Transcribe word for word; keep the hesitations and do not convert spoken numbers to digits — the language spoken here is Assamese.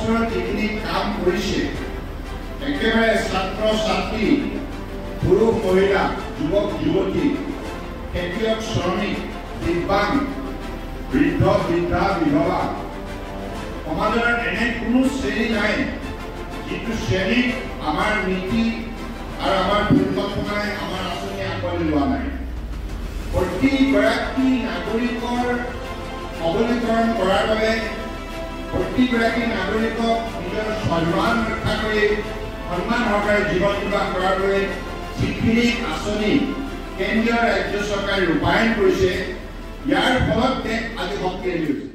বছৰত যিখিনি কাম কৰিছে একেবাৰে ছাত্ৰ ছাত্ৰী পুৰুষ মহিলা যুৱক যুৱতী খেতিয়ক শ্ৰমিক দিব্যাংগ বৃদ্ধ বৃদ্ধা বিধৱা সমাজৰ এনে কোনো শ্ৰেণী নাই যিটো শ্ৰেণীক আমাৰ নীতি আৰু আমাৰ পৰিকল্পনাই আমাৰ আঁচনি আগবাঢ়ি লোৱা নাই প্ৰতিগৰাকী নাগৰিকৰ সবলীকৰণ কৰাৰ বাবে প্ৰতিগৰাকী নাগৰিকক নিজৰ সন্মান ৰক্ষা কৰি সন্মান সহকাৰে জীৱন নিৰ্বাহ কৰাৰ বাবে যিখিনি আঁচনি কেন্দ্ৰীয় ৰাজ্য চৰকাৰে ৰূপায়ণ কৰিছে ইয়াৰ ফলত দেশ আজি শক্তিশালী হৈছে।